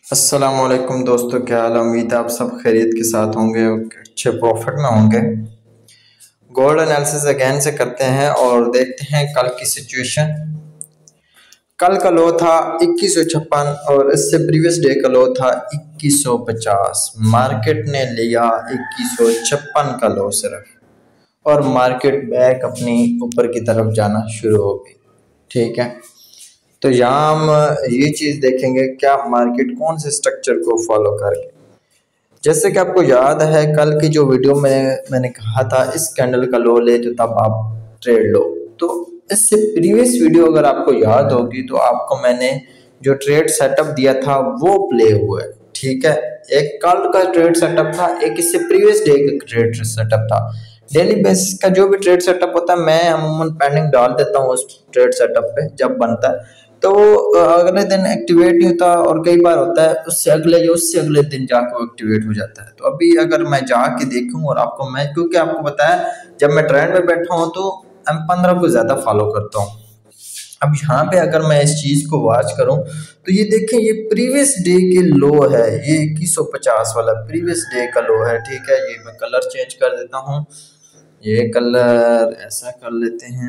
अस्सलाम वालेकुम दोस्तों, क्या हाल है। उम्मीद है आप सब खैरियत के साथ होंगे और अच्छे प्रॉफिट में होंगे। गोल्ड एनालिसिस अगेन से करते हैं और देखते हैं कल की सिचुएशन। कल का लो था 2156 और इससे प्रीवियस डे का लो था 2150। मार्केट ने लिया 2156 का लो सिर्फ, और मार्केट बैक अपनी ऊपर की तरफ जाना शुरू हो गई। ठीक है, तो यहाँ हम ये चीज़ देखेंगे क्या मार्केट कौन से स्ट्रक्चर को फॉलो करके। जैसे कि आपको याद है कल की जो वीडियो में मैंने कहा था इस कैंडल का लो ले तो तब आप ट्रेड लो। तो इससे प्रीवियस वीडियो अगर आपको याद होगी तो आपको मैंने जो ट्रेड सेटअप दिया था वो प्ले हुआ है। ठीक है, एक कल का ट्रेड सेटअप था, एक इससे प्रीवियस डे का ट्रेड सेटअप था। डेली बेसिस का जो भी ट्रेड सेटअप होता है मैं अमूमन पेंडिंग डाल देता हूँ उस ट्रेड सेटअप पे जब बनता है, तो अगले दिन एक्टिवेट नहीं होता और कई बार होता है उससे अगले दिन जाकर एक्टिवेट हो जाता है। तो अभी अगर मैं जाके देखूं और आपको मैं क्योंकि आपको बताया जब मैं ट्रेंड में बैठा हूं तो M15 को ज्यादा फॉलो करता हूं। अब यहाँ पे अगर मैं इस चीज को वॉच करूं तो ये देखें, ये प्रीवियस डे के लो है, ये 2150 वाला प्रीवियस डे का लो है। ठीक है, ये मैं कलर चेंज कर देता हूँ, ये कलर ऐसा कर लेते हैं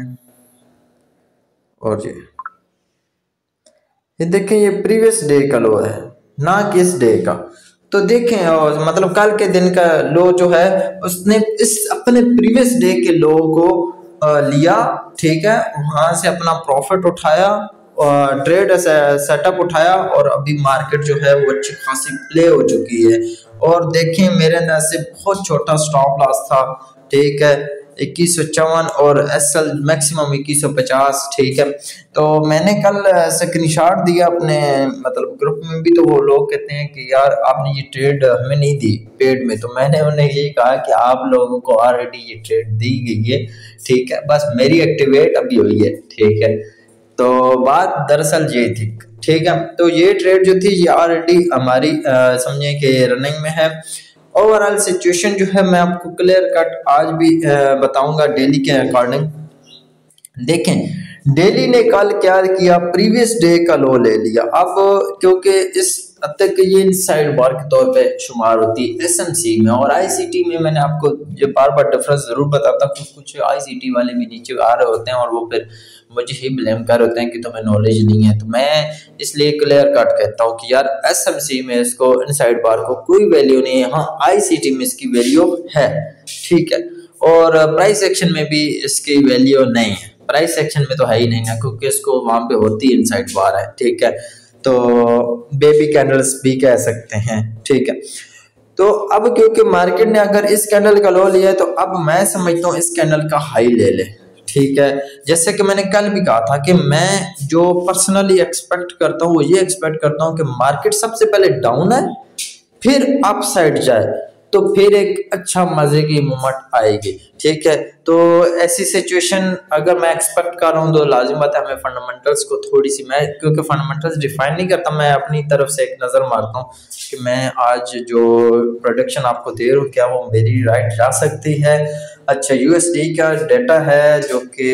और ये देखें ये प्रीवियस डे का लो है ना कि इस डे का। तो देखें और मतलब कल के दिन का लो जो है उसने इस अपने प्रीवियस डे के लो को लिया। ठीक है, वहां से अपना प्रॉफिट उठाया और ट्रेड सेटअप उठाया और अभी मार्केट जो है वो अच्छी खासी प्ले हो चुकी है। और देखें मेरे अंदर से बहुत छोटा स्टॉप लॉस था। ठीक है, 2154 और एसएल मैक्सिमम 2150। ठीक है, तो मैंने कल स्क्रीनशॉट दिया अपने मतलब ग्रुप में भी, तो वो लोग कहते हैं कि यार आपने ये ट्रेड हमें नहीं दी पेड में। तो मैंने उन्हें यही कहा कि आप लोगों को ऑलरेडी ये ट्रेड दी गई है। ठीक है, बस मेरी एक्टिवेट अभी हुई है। ठीक है, तो बात दरअसल ये थी। ठीक है, तो ये ट्रेड जो थी ये ऑलरेडी हमारी समझे कि रनिंग में है। ओवरऑल सिचुएशन जो है मैं आपको क्लियर कट आज भी बताऊंगा डेली के अकॉर्डिंग। देखें डेली ने कल क्या किया, प्रीवियस डे का लो ले लिया। अब क्योंकि इस तक ये इनसाइड बार के तौर पे शुमार होती है एसएमसी में और आईसीटी में। मैंने आपको ये बार बार डिफरेंस जरूर बताता हूँ, कुछ आईसीटी वाले भी नीचे आ रहे होते हैं और वो फिर मुझे ही ब्लेम कर होते हैं कि तुम्हें नॉलेज नहीं है। तो मैं इसलिए क्लियर कट कहता हूँ कि यार एसएमसी में इसको इनसाइड बार को कोई वैल्यू नहीं है, हाँ आईसीटी में इसकी वैल्यू है। ठीक है, और प्राइस एक्शन में भी इसकी वैल्यू नहीं है, प्राइस सेक्शन में तो है ही नहीं ना, क्योंकि इसको वहां पे होती है इनसाइड बार है। ठीक है, तो बेबी कैंडल्स भी कह सकते हैं। ठीक है, तो अब क्योंकि मार्केट ने अगर इस कैंडल का लो लिया है तो अब मैं समझता हूँ इस कैंडल का हाई ले ले। ठीक है, जैसे कि मैंने कल भी कहा था कि मैं जो पर्सनली एक्सपेक्ट करता हूँ वो ये एक्सपेक्ट करता हूँ कि मार्केट सबसे पहले डाउन है फिर अप साइड जाए तो फिर एक अच्छा मजे की मूवमेंट आएगी। ठीक है, तो ऐसी सिचुएशन अगर मैं एक्सपेक्ट कर रहा हूँ तो लाजिम बात है हमें फंडामेंटल्स को थोड़ी सी, मैं क्योंकि फंडामेंटल्स डिफाइन नहीं करता, मैं अपनी तरफ से एक नज़र मारता हूँ कि मैं आज जो प्रोडक्शन आपको दे रहा हूँ क्या वो मेरी राइट जा सकती है। अच्छा, यूएसडी का डेटा है जो कि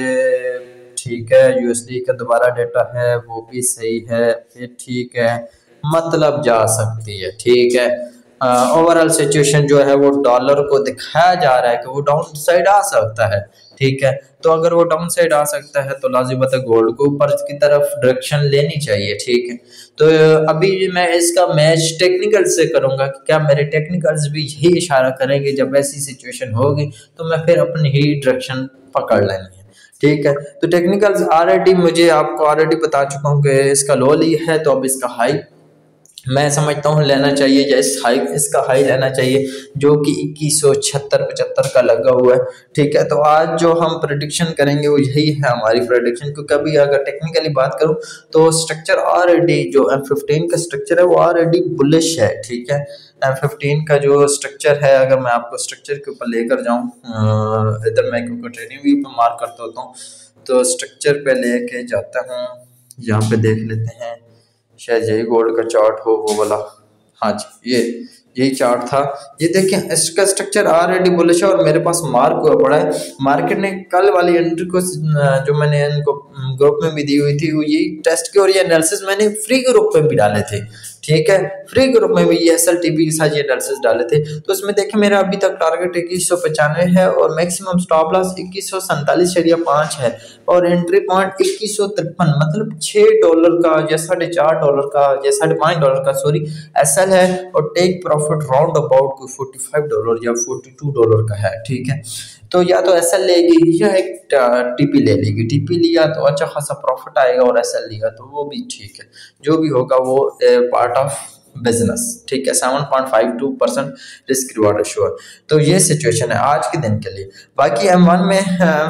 ठीक है, यूएसडी का दोबारा डेटा है वो भी सही है, फिर ठीक है मतलब जा सकती है। ठीक है, ओवरऑल सिचुएशन जो है वो डॉलर को दिखाया जा रहा है कि वो डाउन साइड आ सकता है। ठीक है, तो अगर वो डाउन साइड आ सकता है तो लाजिम है गोल्ड को ऊपर की तरफ डायरेक्शन लेनी चाहिए। ठीक है, तो अभी मैं इसका मैच टेक्निकल से करूंगा कि क्या मेरे टेक्निकल्स भी यही इशारा करेंगे जब ऐसी सिचुएशन होगी तो मैं फिर अपनी ही डायरेक्शन पकड़ लेनी है। ठीक है, तो टेक्निकल्स ऑलरेडी मुझे आपको ऑलरेडी बता चुका हूँ कि इसका लो ली है तो अब इसका हाई मैं समझता हूँ लेना चाहिए या इसका हाई लेना चाहिए जो कि 2176-75 का लगा हुआ है। ठीक है, तो आज जो हम प्रेडिक्शन करेंगे वो यही है हमारी प्रेडिक्शन, क्योंकि अभी अगर टेक्निकली बात करूँ तो स्ट्रक्चर ऑलरेडी जो M15 का स्ट्रक्चर है वो ऑलरेडी बुलिश है। ठीक है, M15 का जो स्ट्रक्चर है अगर मैं आपको स्ट्रक्चर के ऊपर लेकर जाऊँ, इधर मैं क्योंकि ट्रेडिंग व्यू पे मार्क करता होता हूँ तो स्ट्रक्चर पे लेके जाता हूँ, यहाँ पे देख लेते हैं शायद यही गोल्ड का चार्ट हो वो वाला। हाँ जी, यही चार्ट था। ये देखें इसका स्ट्रक्चर ऑलरेडी बुलिश है और मेरे पास मार्क हुआ पड़ा है। मार्केट ने कल वाली एंट्री को जो मैंने इनको ग्रुप में भी दी हुई थी वो यही टेस्ट की और ये एनालिसिस मैंने फ्री ग्रुप में भी डाले थे। ठीक है। फ्री ग्रुप में भी ये SLTP के साथ ये एनालिसिस डाले थे, तो इसमें देखिए मेरा अभी तक टारगेट 2195 है और मैक्सिमम स्टॉप लॉस 2147.5 है और एंट्री पॉइंट 2153, मतलब $6 का या $4.5 का या $5.5 का सॉरी SL है और टेक प्रॉफिट राउंड अबाउट कोई $45 या $42 का है, ठीक है। तो या तो SL लेगी या एक TP ले लेगी, TP लिया तो अच्छा खासा प्रॉफिट आएगा और SL लिया तो वो भी ठीक है, जो भी होगा वो पार्ट ऑफ बिजनेस, ठीक है। 7.52% रिस्क रिवॉर्ड रेशियो है। तो ये सिचुएशन है आज के दिन के लिए। बाकी M1 में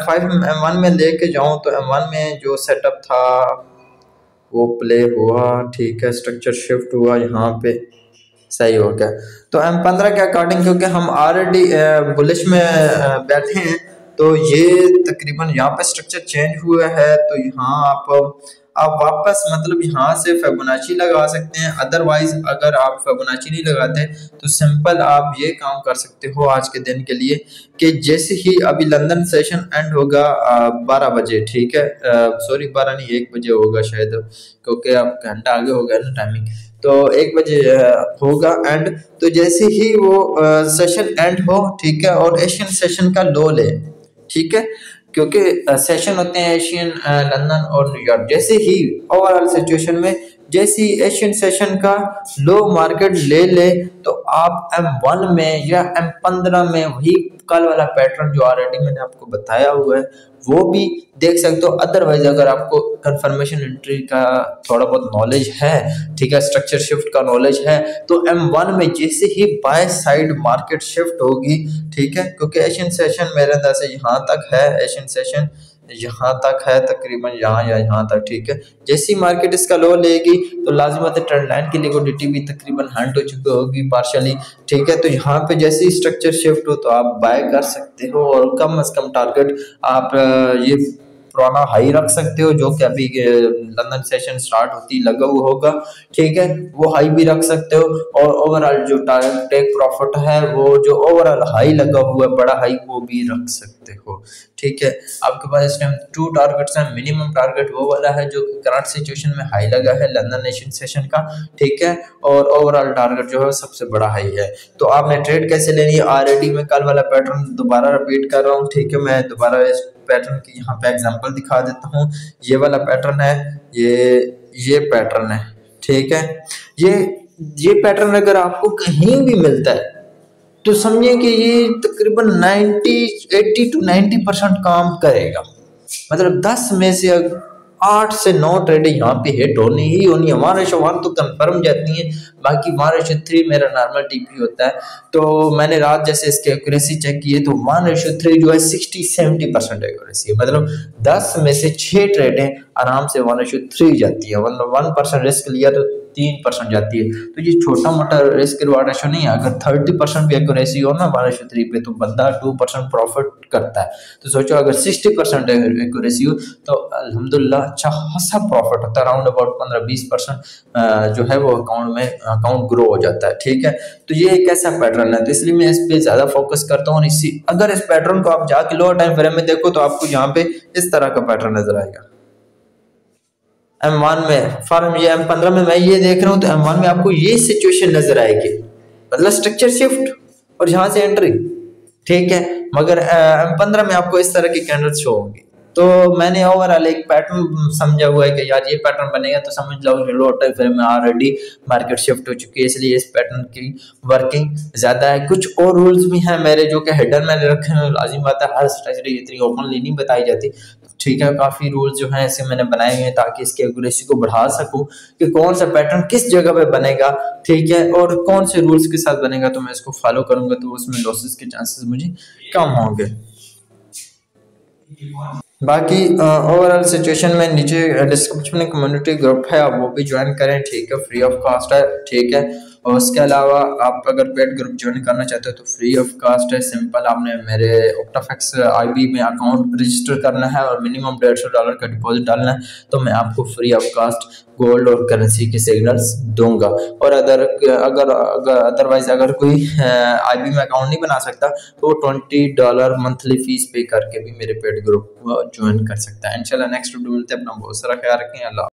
M1 में लेके जाऊं तो M1 में जो सेटअप था वो प्ले हुआ, ठीक है। स्ट्रक्चर शिफ्ट हुआ, यहाँ पे सही हो गया। तो M15 के अकॉर्डिंग क्योंकि हम ऑलरेडी बुलिश में बैठे हैं तो ये तकरीबन यहाँ पे स्ट्रक्चर चेंज हुआ है, तो यहाँ आप वापस मतलब यहाँ से फिबोनाची लगा सकते हैं। अदरवाइज अगर आप फिबोनाची नहीं लगाते तो सिंपल आप ये काम कर सकते हो आज के दिन के लिए कि जैसे ही अभी लंदन सेशन एंड होगा 12 बजे, ठीक है, सॉरी 12 नहीं 1 बजे होगा शायद, क्योंकि अब घंटा आगे हो गया ना टाइमिंग, तो 1 बजे होगा एंड। तो जैसे ही वो सेशन एंड हो, ठीक है, और एशियन सेशन का लो ले, ठीक है, क्योंकि सेशन होते हैं एशियन लंदन और न्यूयॉर्क। जैसे ही ओवरऑल सिचुएशन में जैसे एशियन सेशन का लो मार्केट ले ले तो आप M1 में या M15 में वही कल वाला पैटर्न जो ऑलरेडी मैंने आपको बताया हुआ है वो भी देख सकते हो। अदरवाइज अगर आपको कंफर्मेशन एंट्री का थोड़ा बहुत नॉलेज है, ठीक है, स्ट्रक्चर शिफ्ट का नॉलेज है, तो M1 में जैसे ही बाय साइड मार्केट शिफ्ट होगी, ठीक है, क्योंकि एशियन सेशन मेरे अंदाज से यहाँ तक है, एशियन सेशन यहाँ तक है तकरीबन यहाँ या यहाँ तक, ठीक है। जैसी मार्केट इसका लो लेगी तो लाजिमत है ट्रेंड लाइन की लिक्विडिटी भी तकरीबन हंट हो चुकी होगी पार्शली, ठीक है। तो यहाँ पे जैसे ही स्ट्रक्चर शिफ्ट हो तो आप बाय कर सकते हो और कम से कम टारगेट आप ये पुराना हाई रख सकते हो जो कि अभी लंदन सेशन स्टार्ट होती लगा हुआ होगा, ठीक है, वो हाई भी रख सकते हो। और ओवरऑल जो टेक प्रॉफिट है वो जो ओवरऑल हाई लगा हुआ है बड़ा हाई वो भी रख सकते हो, ठीक है। आपके पास इस टाइम 2 टारगेट्स हैं। मिनिमम टारगेट वो वाला है जो करंट सिचुएशन में हाई लगा है लंदन नेशन सेशन का, ठीक है, और ओवरऑल टारगेट जो है सबसे बड़ा हाई है। तो आपने ट्रेड कैसे लेनी है, ऑलरेडी मैं कल वाला पैटर्न दोबारा रिपीट कर रहा हूँ, ठीक है। मैं दोबारा इस पैटर्न की यहाँ पे एग्जांपल दिखा देता हूँ। ये वाला पैटर्न है, ये पैटर्न है, ठीक है। ये पैटर्न अगर आपको कहीं भी मिलता है तो समझिए कि ये तकरीबन 80 to 90% काम करेगा। मतलब 10 में से 8 से 9 ट्रेडें यहाँ पे हिट होनी ही होनी। हमारे रेशो 1 तो कंफर्म जाती हैं, बाकी हमारे रेशो 3 मेरा नॉर्मल टीपी होता है। तो मैंने रात जैसे इसकी एक्यूरेसी चेक की है तो 1:3 जो है 60-70% एक्यूरेसी है। मतलब 10 में से 6 ट्रेडें आराम से 1:3 जाती है। मतलब 1% रिस्क लिया तो 3% जाती है। तो ये छोटा मोटा रिस्क रिवार्ड रेशो नहीं है। अगर 30% भी एक्यूरेसी हो ना 1:3 पे तो बंदा 2% प्रॉफिट करता है। तो सोचो अगर 60% एक्यूरेसी हो तो अल्हम्दुलिल्लाह अच्छा खासा प्रॉफिट होता है। अराउंड अबाउट 15-20% जो है वो अकाउंट ग्रो हो जाता है, ठीक है। तो ये एक ऐसा पैटर्न है, तो इसलिए मैं इस पे ज्यादा फोकस करता हूँ। इसी अगर इस पैटर्न को आप जाके लोअर टाइम फ्रेम में देखो तो आपको यहाँ पे इस तरह का पैटर्न नजर आएगा। M1 में फॉर्म ये M15 में मैं ये देख रहा हूँ तो M1 में आपको ये सिचुएशन नजर आएगी, मतलब स्ट्रक्चर शिफ्ट और यहाँ से एंट्री, ठीक है। मगर M15 में आपको इस तरह की कैंडल्स शो होंगी। तो मैंने ओवरऑल एक पैटर्न समझा हुआ है कि यार ये पैटर्न बनेगा तो समझ लो लोअर टाइम फ्रेम में ऑलरेडी मार्केट शिफ्ट हो चुकी है, इसलिए इस पैटर्न की वर्किंग ज्यादा है। कुछ और रूल्स भी हैं मेरे जो कि हेडर मैंने रखे हैं। लाजिम बात है हर स्ट्रेटजी इतनी ओपनली नहीं बताई जाती, ठीक है। काफी रूल्स जो हैं ऐसे मैंने बनाए हुए हैं ताकि इसकी एक्यूरेसी को बढ़ा सकूं कि कौन सा पैटर्न किस जगह पे बनेगा, ठीक है, और कौन से रूल्स के साथ बनेगा तो मैं इसको फॉलो करूंगा तो उसमें लॉसेस के चांसेस मुझे कम होंगे। बाकी ओवरऑल सिचुएशन में नीचे डिस्क्रिप्शन में कम्युनिटी ग्रुप है, आप वो भी ज्वाइन करें, ठीक है, फ्री ऑफ कास्ट है, ठीक है। और उसके अलावा आप अगर पेड ग्रुप ज्वाइन करना चाहते हो तो फ्री ऑफ कास्ट है। सिंपल आपने मेरे ऑक्टाफेक्स IB में अकाउंट रजिस्टर करना है और मिनिमम $150 का डिपॉजिट डालना है, तो मैं आपको फ्री ऑफ कास्ट गोल्ड और करेंसी के सिग्नल्स दूंगा। और अदरवाइज अगर कोई IB में अकाउंट नहीं बना सकता तो वो $20 मंथली फीस पे करके भी मेरे पेड ग्रुप ज्वाइन कर सकता है। इंशाल्लाह नेक्स्ट वीडियो मिलते हैं। अपना बहुत सारा ख्याल रखें। अल्लाह।